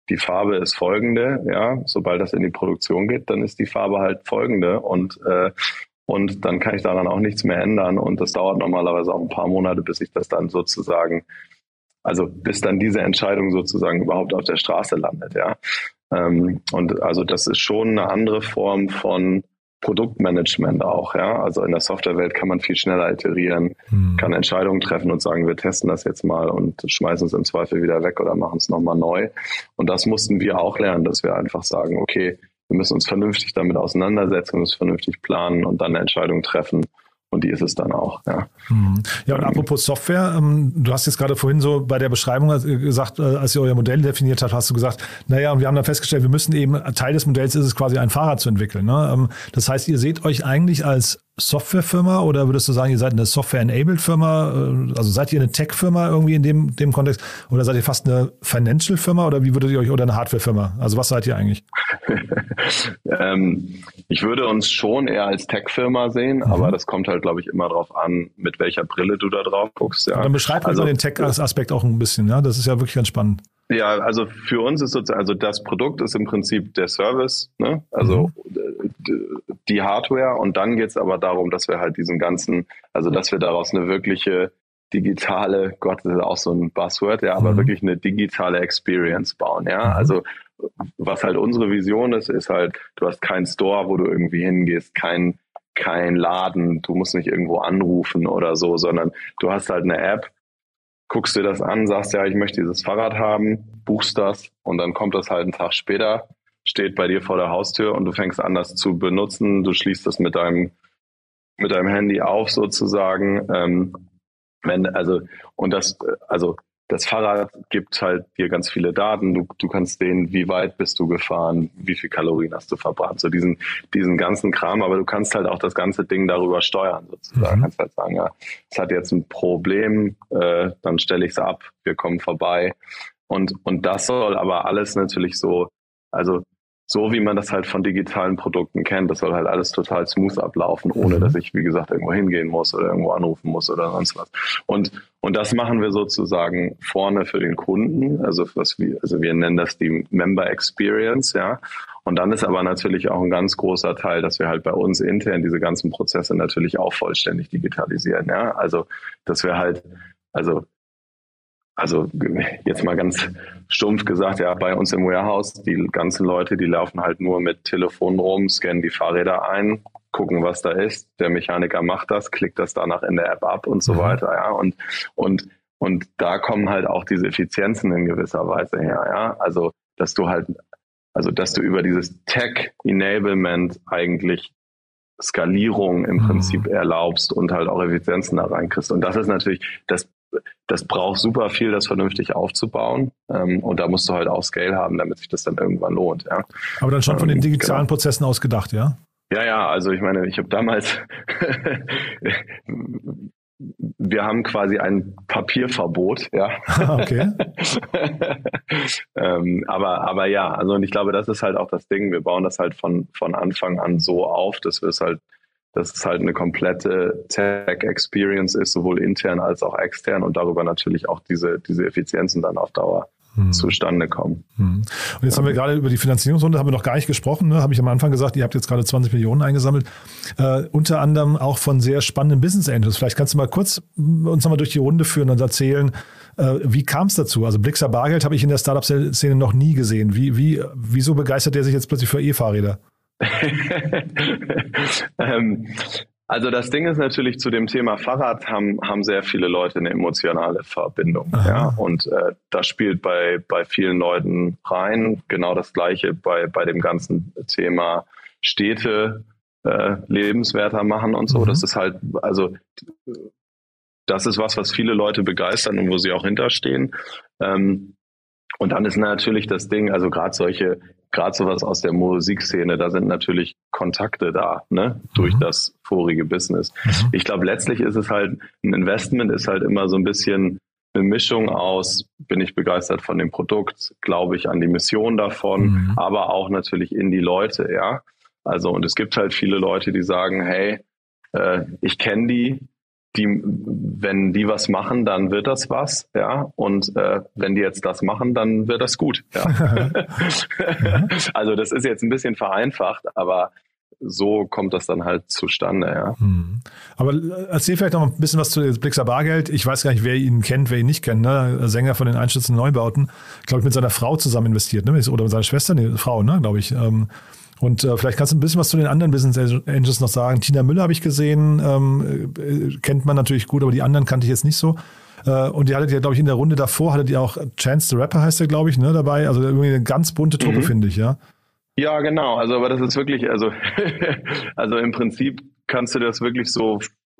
die Farbe ist folgende, ja, sobald das in die Produktion geht, dann ist die Farbe halt folgende und äh, und dann kann ich daran auch nichts mehr ändern und das dauert normalerweise auch ein paar Monate, bis ich das dann sozusagen, also bis dann diese Entscheidung sozusagen überhaupt auf der Straße landet, ja. Ähm, und also das ist schon eine andere Form von Produktmanagement auch, ja. Also in der Softwarewelt kann man viel schneller iterieren, hm. kann Entscheidungen treffen und sagen, wir testen das jetzt mal und schmeißen es im Zweifel wieder weg oder machen es nochmal neu. Und das mussten wir auch lernen, dass wir einfach sagen, okay, wir müssen uns vernünftig damit auseinandersetzen, wir müssen vernünftig planen und dann eine Entscheidung treffen. Und die ist es dann auch, ja. Ja, und apropos Software, ähm, du hast jetzt gerade vorhin so bei der Beschreibung gesagt, äh, als ihr euer Modell definiert habt, hast du gesagt, naja, und wir haben dann festgestellt, wir müssen eben, Teil des Modells ist es quasi ein Fahrrad zu entwickeln. Ne? Ähm, das heißt, ihr seht euch eigentlich als Softwarefirma oder würdest du sagen, ihr seid eine Software-Enabled-Firma? Also seid ihr eine Tech-Firma irgendwie in dem, dem Kontext? Oder seid ihr fast eine Financial-Firma oder wie würdet ihr euch, oder eine Hardware-Firma? Also was seid ihr eigentlich? ähm, ich würde uns schon eher als Tech-Firma sehen, mhm. aber das kommt halt, glaube ich, immer darauf an, mit welcher Brille du da drauf guckst. Ja. Dann beschreib also, mal den Tech-Aspekt auch ein bisschen. Ja? Das ist ja wirklich ganz spannend. Ja, also für uns ist sozusagen, also das Produkt ist im Prinzip der Service, ne? Also mhm. die Hardware und dann geht's aber darum, dass wir halt diesen ganzen, also dass wir daraus eine wirkliche digitale, Gott, das ist auch so ein Buzzword, ja, aber mhm. wirklich eine digitale Experience bauen, ja. Mhm. Also was halt unsere Vision ist, ist halt, du hast keinen Store, wo du irgendwie hingehst, kein kein Laden, du musst nicht irgendwo anrufen oder so, sondern du hast halt eine App, guckst dir das an, sagst ja, ich möchte dieses Fahrrad haben, buchst das und dann kommt das halt einen Tag später, steht bei dir vor der Haustür und du fängst an, das zu benutzen. Du schließt das mit deinem mit deinem Handy auf sozusagen. Ähm, wenn also und das also das Fahrrad gibt halt dir ganz viele Daten. Du du kannst sehen, wie weit bist du gefahren, wie viel Kalorien hast du verbrannt, so diesen diesen ganzen Kram. Aber du kannst halt auch das ganze Ding darüber steuern sozusagen. Mhm. Kannst halt sagen, ja, es hat jetzt ein Problem, äh, dann stelle ich es ab. Wir kommen vorbei und und das soll aber alles natürlich so, also so wie man das halt von digitalen Produkten kennt, das soll halt alles total smooth ablaufen, ohne mhm. dass ich, wie gesagt, irgendwo hingehen muss oder irgendwo anrufen muss oder sonst was. Und und das machen wir sozusagen vorne für den Kunden, also was wir, also wir nennen das die Member Experience, ja. Und dann ist aber natürlich auch ein ganz großer Teil, dass wir halt bei uns intern diese ganzen Prozesse natürlich auch vollständig digitalisieren, ja. Also dass wir halt, also Also jetzt mal ganz stumpf gesagt, ja, bei uns im Warehouse, die ganzen Leute, die laufen halt nur mit Telefon rum, scannen die Fahrräder ein, gucken, was da ist. Der Mechaniker macht das, klickt das danach in der App ab und so weiter, ja. Und, und, und da kommen halt auch diese Effizienzen in gewisser Weise her, ja. Also, dass du halt, also, dass du über dieses Tech-Enablement eigentlich Skalierung im Prinzip erlaubst und halt auch Effizienzen da reinkriegst. Und das ist natürlich, das Das braucht super viel, das vernünftig aufzubauen. Ähm, und da musst du halt auch Scale haben, damit sich das dann irgendwann lohnt. Ja. Aber dann schon von den ähm, digitalen genau. Prozessen aus gedacht, ja? Ja, ja, also ich meine, ich habe damals, wir haben quasi ein Papierverbot, ja. Okay. ähm, aber, aber ja, also und ich glaube, das ist halt auch das Ding. Wir bauen das halt von, von Anfang an so auf, dass wir es halt dass es halt eine komplette Tech-Experience ist, sowohl intern als auch extern und darüber natürlich auch diese, diese Effizienzen dann auf Dauer hm. zustande kommen. Hm. Und jetzt ja. haben wir gerade über die Finanzierungsrunde, haben wir noch gar nicht gesprochen, ne? Habe ich am Anfang gesagt, ihr habt jetzt gerade zwanzig Millionen eingesammelt, äh, unter anderem auch von sehr spannenden Business Angels. Vielleicht kannst du mal kurz uns nochmal durch die Runde führen und erzählen, äh, wie kam es dazu? Also Blixer Bargeld habe ich in der Startup-Szene noch nie gesehen. Wie, wie, wieso begeistert der sich jetzt plötzlich für E-Fahrräder? ähm, also das Ding ist natürlich, zu dem Thema Fahrrad haben haben sehr viele Leute eine emotionale Verbindung. Aha. Ja, und äh, das spielt bei bei vielen Leuten rein. Genau das Gleiche bei bei dem ganzen Thema Städte äh, lebenswerter machen und so. Mhm. Das ist halt, also das ist was, was viele Leute begeistern und wo sie auch hinterstehen. Ähm, und dann ist natürlich das Ding, also gerade solche Gerade sowas aus der Musikszene, da sind natürlich Kontakte da, ne, durch mhm. das vorige Business. Mhm. Ich glaube, letztlich ist es halt, ein Investment ist halt immer so ein bisschen eine Mischung aus, bin ich begeistert von dem Produkt, glaube ich an die Mission davon, mhm. aber auch natürlich in die Leute, ja. Also, und es gibt halt viele Leute, die sagen, hey, äh, ich kenne die, die, wenn die was machen, dann wird das was, ja. Und äh, wenn die jetzt das machen, dann wird das gut. Ja. Also das ist jetzt ein bisschen vereinfacht, aber so kommt das dann halt zustande, ja. Hm. Aber erzähl vielleicht noch ein bisschen was zu Blixer Bargeld. Ich weiß gar nicht, wer ihn kennt, wer ihn nicht kennt, ne? Sänger von den einstürzenden Neubauten, glaube ich, mit seiner Frau zusammen investiert, ne? Oder mit seiner Schwester, nee, Frau, ne, glaube ich. Und äh, vielleicht kannst du ein bisschen was zu den anderen Business Angels noch sagen. Tina Müller habe ich gesehen, ähm, äh, kennt man natürlich gut, aber die anderen kannte ich jetzt nicht so. Äh, und die hattet ja, glaube ich, in der Runde davor, hattet ihr auch Chance the Rapper, heißt der, glaube ich, ne, dabei. Also irgendwie eine ganz bunte Truppe, mhm. finde ich, ja. Ja, genau. Also, aber das ist wirklich, also, also im Prinzip kannst du das wirklich so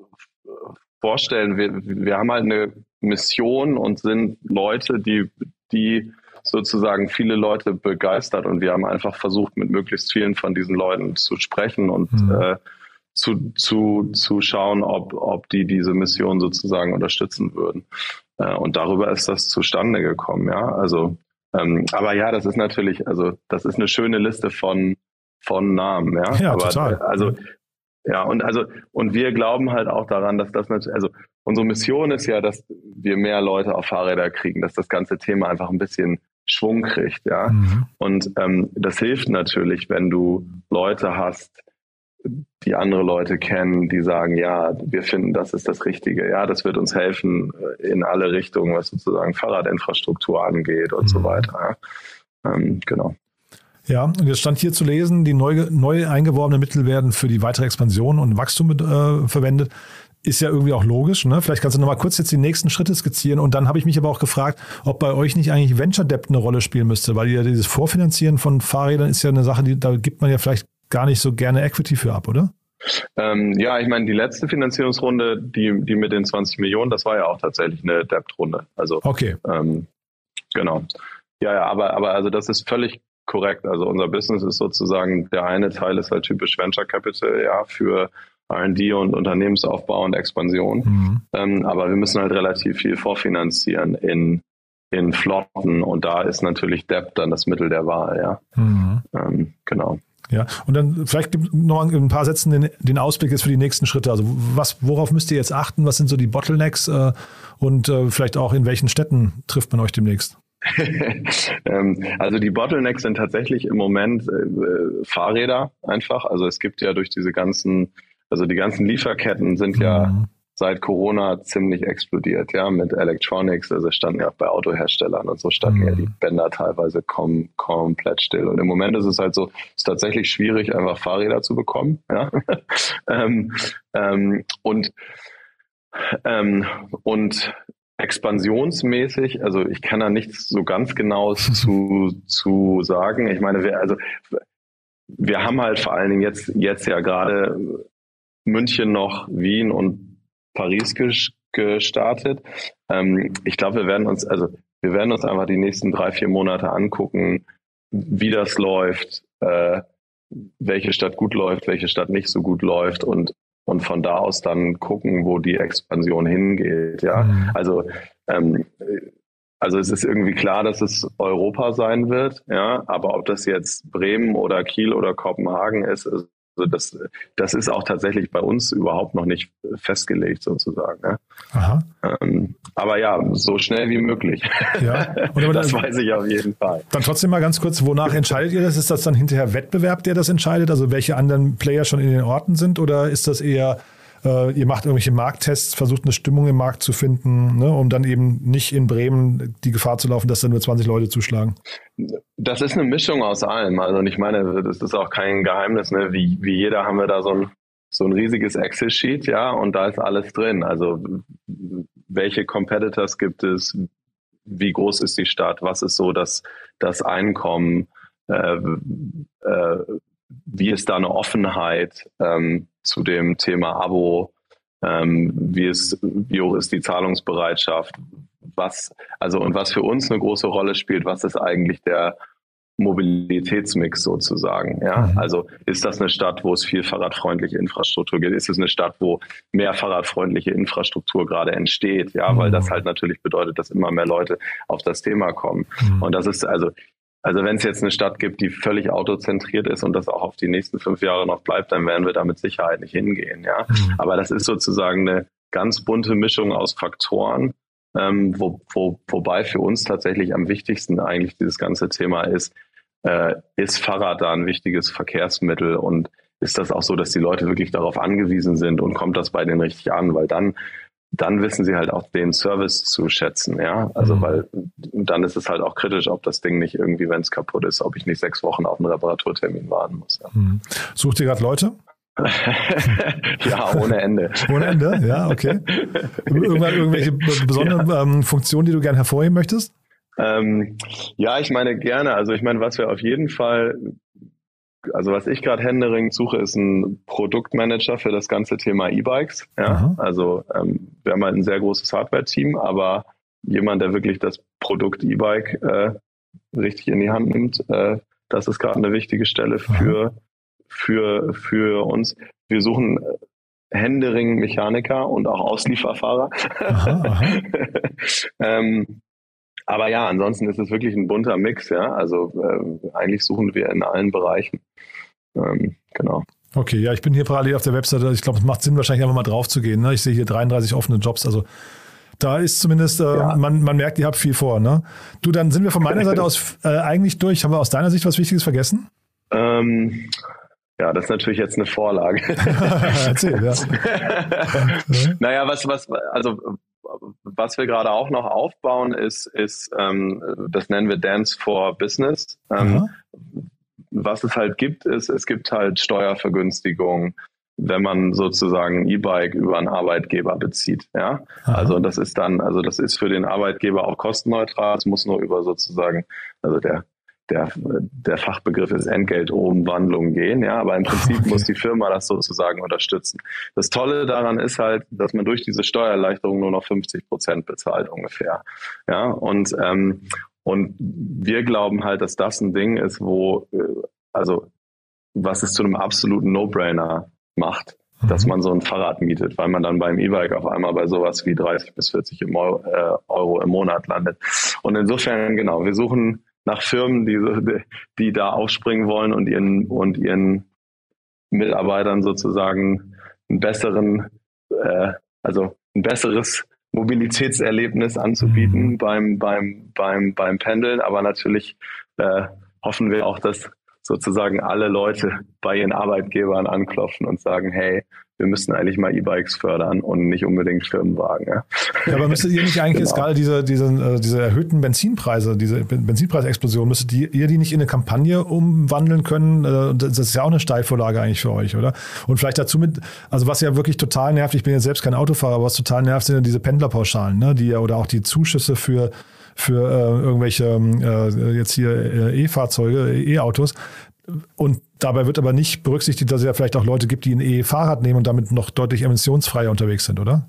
vorstellen. Wir, wir haben halt eine Mission und sind Leute, die, die sozusagen viele Leute begeistert, und wir haben einfach versucht, mit möglichst vielen von diesen Leuten zu sprechen und mhm. äh, zu, zu, zu schauen, ob, ob die diese Mission sozusagen unterstützen würden. Äh, und darüber ist das zustande gekommen, ja. Also, ähm, aber ja, das ist natürlich, also das ist eine schöne Liste von, von Namen, ja. Ja, aber, total. Also, ja, und also, und wir glauben halt auch daran, dass das natürlich, also unsere Mission ist ja, dass wir mehr Leute auf Fahrräder kriegen, dass das ganze Thema einfach ein bisschen Schwung kriegt, ja. Mhm. Und ähm, das hilft natürlich, wenn du Leute hast, die andere Leute kennen, die sagen, ja, wir finden, das ist das Richtige. Ja, das wird uns helfen in alle Richtungen, was sozusagen Fahrradinfrastruktur angeht und mhm. so weiter. Ja. Ähm, genau. Ja, und jetzt stand hier zu lesen, die neu, neu eingeworbenen Mittel werden für die weitere Expansion und Wachstum äh, verwendet. Ist ja irgendwie auch logisch, ne? Vielleicht kannst du noch mal kurz jetzt die nächsten Schritte skizzieren. Und dann habe ich mich aber auch gefragt, ob bei euch nicht eigentlich Venture Debt eine Rolle spielen müsste, weil ja dieses Vorfinanzieren von Fahrrädern ist ja eine Sache, die, da gibt man ja vielleicht gar nicht so gerne Equity für ab, oder? Ähm, ja, ich meine, die letzte Finanzierungsrunde, die, die mit den zwanzig Millionen, das war ja auch tatsächlich eine Debt-Runde. Also, okay. Ähm, genau. Ja, ja, aber, aber also das ist völlig korrekt. Also unser Business ist sozusagen, der eine Teil ist halt typisch Venture Capital, ja, für R und D und Unternehmensaufbau und Expansion. Mhm. Ähm, aber wir müssen halt relativ viel vorfinanzieren in, in Flotten, und da ist natürlich Debt dann das Mittel der Wahl, ja. Mhm. Ähm, genau. Ja, und dann vielleicht gibt noch in ein paar Sätzen den, den Ausblick jetzt für die nächsten Schritte. Also was, worauf müsst ihr jetzt achten? Was sind so die Bottlenecks äh, und äh, vielleicht auch in welchen Städten trifft man euch demnächst? ähm, also die Bottlenecks sind tatsächlich im Moment äh, Fahrräder einfach. Also es gibt ja durch diese ganzen Also die ganzen Lieferketten sind mhm. ja seit Corona ziemlich explodiert, ja, mit Electronics. Also standen ja auch bei Autoherstellern und so standen mhm. ja die Bänder teilweise kom- komplett still. Und im Moment ist es halt so, es ist tatsächlich schwierig, einfach Fahrräder zu bekommen, ja. ähm, ähm, und ähm, und expansionsmäßig, also ich kann da nichts so ganz Genaues zu zu sagen. Ich meine, wir also wir haben halt vor allen Dingen jetzt jetzt ja gerade München noch, Wien und Paris gestartet. Ähm, ich glaube, wir werden uns, also wir werden uns einfach die nächsten drei, vier Monate angucken, wie das läuft, äh, welche Stadt gut läuft, welche Stadt nicht so gut läuft, und und von da aus dann gucken, wo die Expansion hingeht. Ja, mhm. also ähm, also es ist irgendwie klar, dass es Europa sein wird. Ja, aber ob das jetzt Bremen oder Kiel oder Kopenhagen ist, ist Also das, das ist auch tatsächlich bei uns überhaupt noch nicht festgelegt sozusagen. Ja. Aha. Ähm, aber ja, so schnell wie möglich. Ja. Und aber das dann, weiß ich auf jeden Fall. Dann trotzdem mal ganz kurz, wonach entscheidet ihr das? Ist das dann hinterher Wettbewerb, der das entscheidet? Also welche anderen Player schon in den Orten sind? Oder ist das eher, äh, ihr macht irgendwelche Markttests, versucht eine Stimmung im Markt zu finden, ne, um dann eben nicht in Bremen die Gefahr zu laufen, dass da nur zwanzig Leute zuschlagen? Das ist eine Mischung aus allem. Also ich meine, das ist auch kein Geheimnis, ne? Wie, wie jeder haben wir da so ein, so ein riesiges Excel-Sheet, ja, und da ist alles drin. Also welche Competitors gibt es, wie groß ist die Stadt, was ist so das, das Einkommen, äh, äh, wie ist da eine Offenheit ähm, zu dem Thema Abo, ähm, wie, ist, wie hoch ist die Zahlungsbereitschaft, was, also und was für uns eine große Rolle spielt, was ist eigentlich der Mobilitätsmix sozusagen, ja, mhm. also ist das eine Stadt, wo es viel fahrradfreundliche Infrastruktur gibt, ist es eine Stadt, wo mehr fahrradfreundliche Infrastruktur gerade entsteht, ja, mhm. weil das halt natürlich bedeutet, dass immer mehr Leute auf das Thema kommen, mhm. und das ist also Also wenn es jetzt eine Stadt gibt, die völlig autozentriert ist und das auch auf die nächsten fünf Jahre noch bleibt, dann werden wir da mit Sicherheit nicht hingehen, ja. Mhm. Aber das ist sozusagen eine, ganz bunte Mischung aus Faktoren, ähm, wo, wo, wobei für uns tatsächlich am wichtigsten eigentlich dieses ganze Thema ist, äh, ist Fahrrad da ein wichtiges Verkehrsmittel und ist das auch so, dass die Leute wirklich darauf angewiesen sind und kommt das bei denen richtig an, weil dann dann wissen sie halt auch den Service zu schätzen, ja, also mhm. weil dann ist es halt auch kritisch, ob das Ding nicht irgendwie, wenn es kaputt ist, ob ich nicht sechs Wochen auf einen Reparaturtermin warten muss. Ja. Mhm. Sucht ihr gerade Leute? Ja, ohne Ende. Ohne Ende, ja, okay. Irgendwann irgendwelche besonderen ja. ähm, Funktionen, die du gerne hervorheben möchtest? Ähm, ja, ich meine gerne, also ich meine, was wir auf jeden Fall Also was ich gerade händeringend suche, ist ein Produktmanager für das ganze Thema E-Bikes. Ja? Also ähm, wir haben halt ein sehr großes Hardware-Team, aber jemand, der wirklich das Produkt E-Bike äh, richtig in die Hand nimmt, äh, das ist gerade eine wichtige Stelle für, für, für uns. Wir suchen händeringend Mechaniker und auch Auslieferfahrer. Aha, aha. ähm, Aber ja, ansonsten ist es wirklich ein bunter Mix, ja. Also äh, eigentlich suchen wir in allen Bereichen. Ähm, genau. Okay, ja, ich bin hier parallel auf der Webseite. Ich glaube, es macht Sinn, wahrscheinlich einfach mal drauf zu gehen. Ne? Ich sehe hier dreiunddreißig offene Jobs. Also da ist zumindest, äh, ja. man, man merkt, ihr habt viel vor. Ne? Du, dann sind wir von meiner Seite aus äh, eigentlich durch. Haben wir aus deiner Sicht was Wichtiges vergessen? Ähm, ja, das ist natürlich jetzt eine Vorlage. Erzähl, ja. Naja, was, was, also was wir gerade auch noch aufbauen, ist, ist ähm, das nennen wir Dance for Business. Ähm, was es halt gibt, ist, es gibt halt Steuervergünstigungen, wenn man sozusagen ein E-Bike über einen Arbeitgeber bezieht. Ja, Aha. also das ist dann, also das ist für den Arbeitgeber auch kostenneutral. Es muss nur über sozusagen, also der Der, der Fachbegriff ist Entgeltumwandlung gehen, ja, aber im Prinzip okay. muss die Firma das sozusagen unterstützen. Das Tolle daran ist halt, dass man durch diese Steuererleichterung nur noch fünfzig Prozent bezahlt ungefähr, ja, und ähm, und wir glauben halt, dass das ein Ding ist, wo, also was es zu einem absoluten No-Brainer macht, mhm. dass man so ein Fahrrad mietet, weil man dann beim E-Bike auf einmal bei sowas wie dreißig bis vierzig Euro im Monat landet. Und insofern, genau, wir suchen nach Firmen, die, die da aufspringen wollen und ihren, und ihren Mitarbeitern sozusagen einen besseren, äh, also ein besseres Mobilitätserlebnis anzubieten mhm. beim, beim, beim, beim Pendeln. Aber natürlich äh, hoffen wir auch, dass sozusagen alle Leute bei ihren Arbeitgebern anklopfen und sagen, hey, wir müssen eigentlich mal E-Bikes fördern und nicht unbedingt Firmenwagen. Ja, ja aber müsstet ihr nicht eigentlich genau. jetzt gerade diese, diese, diese erhöhten Benzinpreise, diese Benzinpreisexplosion, müsstet ihr, ihr die nicht in eine Kampagne umwandeln können? Das ist ja auch eine Steilvorlage eigentlich für euch, oder? Und vielleicht dazu mit, also was ja wirklich total nervt, ich bin jetzt selbst kein Autofahrer, aber was total nervt, sind ja diese Pendlerpauschalen, ne? Die oder auch die Zuschüsse für für äh, irgendwelche äh, jetzt hier äh, E-Fahrzeuge, E-Autos. Und dabei wird aber nicht berücksichtigt, dass es ja vielleicht auch Leute gibt, die ein E-Fahrrad nehmen und damit noch deutlich emissionsfreier unterwegs sind, oder?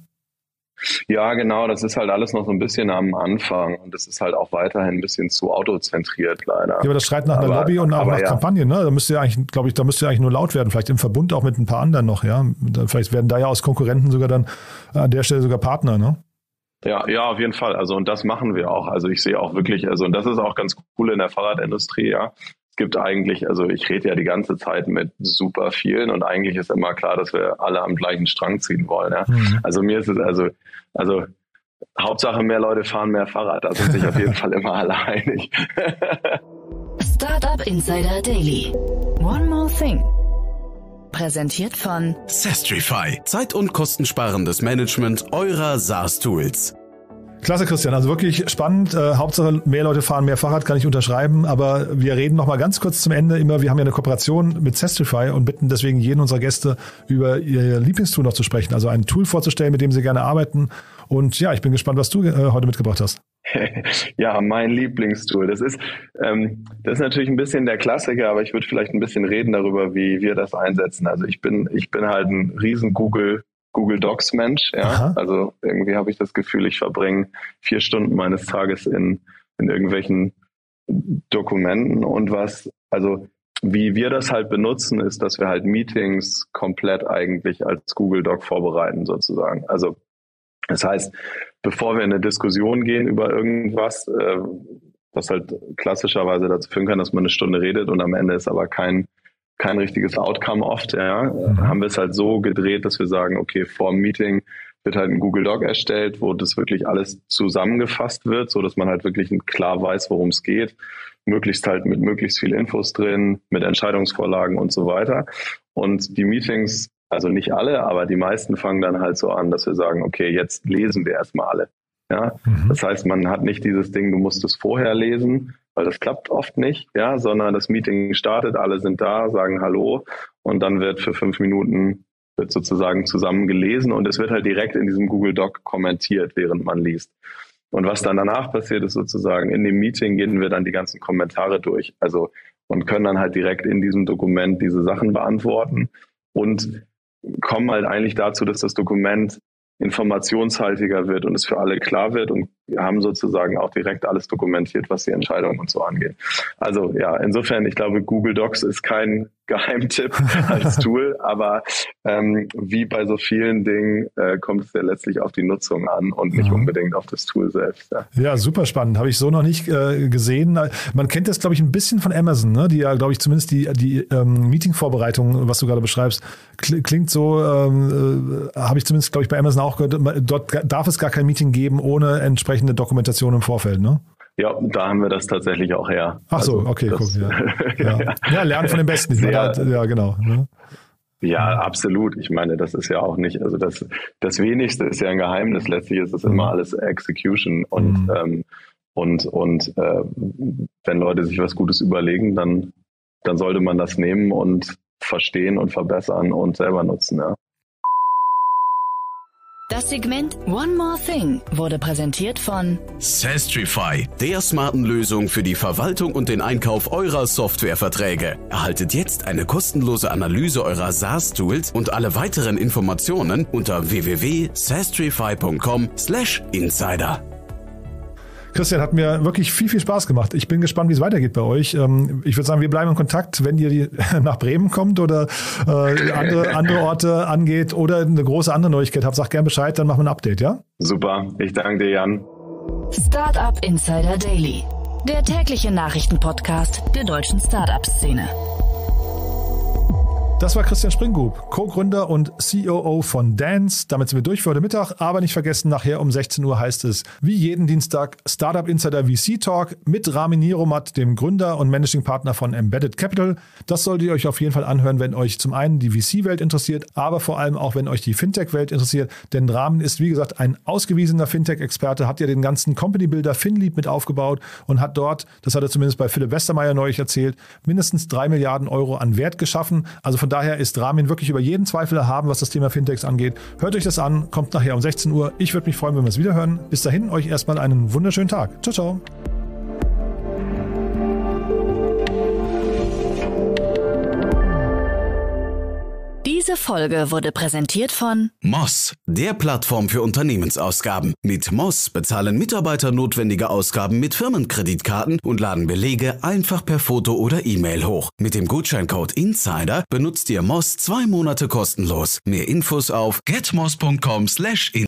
Ja, genau. Das ist halt alles noch so ein bisschen am Anfang und das ist halt auch weiterhin ein bisschen zu autozentriert, leider. Ja, aber das schreit nach einer aber, Lobby und auch nach ja. Kampagnen, ne? Da müsst ihr eigentlich, glaube ich, da müsst ihr eigentlich nur laut werden. Vielleicht im Verbund auch mit ein paar anderen noch, ja. Vielleicht werden da ja aus Konkurrenten sogar dann an der Stelle sogar Partner, ne? Ja, ja, auf jeden Fall. Also, und das machen wir auch. Also, ich sehe auch wirklich, also, und das ist auch ganz cool in der Fahrradindustrie, ja. Es gibt eigentlich, also, ich rede ja die ganze Zeit mit super vielen und eigentlich ist immer klar, dass wir alle am gleichen Strang ziehen wollen, ja. Mhm. Also, mir ist es, also, also, Hauptsache mehr Leute fahren mehr Fahrrad. Da sind sich auf jeden Fall immer alle einig. Startup Insider Daily. One more thing. Präsentiert von Sestrify. Zeit- und kostensparendes Management eurer SaaS-Tools. Klasse, Christian. Also wirklich spannend. Äh, Hauptsache, mehr Leute fahren mehr Fahrrad, kann ich unterschreiben. Aber wir reden noch mal ganz kurz zum Ende immer. Wir haben ja eine Kooperation mit Sestrify und bitten deswegen jeden unserer Gäste über ihr Lieblingstool noch zu sprechen. Also ein Tool vorzustellen, mit dem sie gerne arbeiten. Und ja, ich bin gespannt, was du äh, heute mitgebracht hast. Ja, mein Lieblingstool. Das ist, ähm, das ist natürlich ein bisschen der Klassiker, aber ich würde vielleicht ein bisschen reden darüber, wie wir das einsetzen. Also ich bin, ich bin halt ein riesen Google Google Docs Mensch, ja. Aha. Also irgendwie habe ich das Gefühl, ich verbringe vier Stunden meines Tages in, in irgendwelchen Dokumenten und was, also wie wir das halt benutzen, ist, dass wir halt Meetings komplett eigentlich als Google Doc vorbereiten sozusagen. Also das heißt, bevor wir in eine Diskussion gehen über irgendwas, äh, was halt klassischerweise dazu führen kann, dass man eine Stunde redet und am Ende ist aber kein kein richtiges Outcome oft, ja, mhm. haben wir es halt so gedreht, dass wir sagen, okay, vor dem Meeting wird halt ein Google Doc erstellt, wo das wirklich alles zusammengefasst wird, so dass man halt wirklich klar weiß, worum es geht. Möglichst halt mit möglichst viel Infos drin, mit Entscheidungsvorlagen und so weiter. Und die Meetings, also nicht alle, aber die meisten fangen dann halt so an, dass wir sagen, okay, jetzt lesen wir erstmal alle. Ja, mhm. Das heißt, man hat nicht dieses Ding, du musst es vorher lesen, weil das klappt oft nicht, ja, sondern das Meeting startet, alle sind da, sagen Hallo und dann wird für fünf Minuten wird sozusagen zusammen gelesen und es wird halt direkt in diesem Google Doc kommentiert, während man liest. Und was dann danach passiert, ist sozusagen, in dem Meeting gehen wir dann die ganzen Kommentare durch, also und können dann halt direkt in diesem Dokument diese Sachen beantworten und kommen halt eigentlich dazu, dass das Dokument informationshaltiger wird und es für alle klar wird und wir haben sozusagen auch direkt alles dokumentiert, was die Entscheidungen und so angeht. Also ja, insofern, ich glaube, Google Docs ist kein Geheimtipp als Tool, aber ähm, wie bei so vielen Dingen äh, kommt es ja letztlich auf die Nutzung an und nicht mhm. unbedingt auf das Tool selbst. Ja, ja super spannend. Habe ich so noch nicht äh, gesehen. Man kennt das, glaube ich, ein bisschen von Amazon, ne? Die ja, glaube ich, zumindest die, die ähm, Meeting-Vorbereitung, was du gerade beschreibst, klingt so, ähm, äh, habe ich zumindest, glaube ich, bei Amazon auch gehört, dort darf es gar kein Meeting geben ohne entsprechende Dokumentation im Vorfeld, ne? Ja, da haben wir das tatsächlich auch her. Ach so, also, okay, das, cool. Ja. Ja. ja, lernen von den Besten. Sehr, ja, genau. Ne? Ja, absolut. Ich meine, das ist ja auch nicht, also das, das Wenigste ist ja ein Geheimnis. Letztlich ist es mhm. immer alles Execution und, mhm. ähm, und, und äh, wenn Leute sich was Gutes überlegen, dann, dann sollte man das nehmen und verstehen und verbessern und selber nutzen, ja. Das Segment One More Thing wurde präsentiert von Sastrify, der smarten Lösung für die Verwaltung und den Einkauf eurer Softwareverträge. Erhaltet jetzt eine kostenlose Analyse eurer SaaS-Tools und alle weiteren Informationen unter w w w punkt sastrify punkt com slash insider. Christian, hat mir wirklich viel, viel Spaß gemacht. Ich bin gespannt, wie es weitergeht bei euch. Ich würde sagen, wir bleiben in Kontakt, wenn ihr nach Bremen kommt oder andere, andere Orte angeht oder eine große andere Neuigkeit habt. Sag gerne Bescheid, dann machen wir ein Update, ja? Super, ich danke dir, Jan. Startup Insider Daily, der tägliche Nachrichtenpodcast der deutschen Startup-Szene. Das war Christian Springgub, Co-Gründer und C O O von Dance. Damit sind wir durch für heute Mittag, aber nicht vergessen, nachher um sechzehn Uhr heißt es wie jeden Dienstag Startup Insider V C Talk mit Ramin Niromat, dem Gründer und Managing Partner von Embedded Capital. Das solltet ihr euch auf jeden Fall anhören, wenn euch zum einen die V C-Welt interessiert, aber vor allem auch, wenn euch die Fintech-Welt interessiert. Denn Ramin ist, wie gesagt, ein ausgewiesener Fintech-Experte, hat ja den ganzen Company-Builder FinLeap mit aufgebaut und hat dort, das hat er zumindest bei Philipp Westermeier neulich erzählt, mindestens drei Milliarden Euro an Wert geschaffen. Also von daher ist Ramin wirklich über jeden Zweifel erhaben, was das Thema Fintechs angeht. Hört euch das an, kommt nachher um sechzehn Uhr. Ich würde mich freuen, wenn wir es wieder hören. Bis dahin, euch erstmal einen wunderschönen Tag. Ciao, ciao. Diese Folge wurde präsentiert von Moss, der Plattform für Unternehmensausgaben. Mit Moss bezahlen Mitarbeiter notwendige Ausgaben mit Firmenkreditkarten und laden Belege einfach per Foto oder E-Mail hoch. Mit dem Gutscheincode Insider benutzt ihr Moss zwei Monate kostenlos. Mehr Infos auf getmoss punkt com slash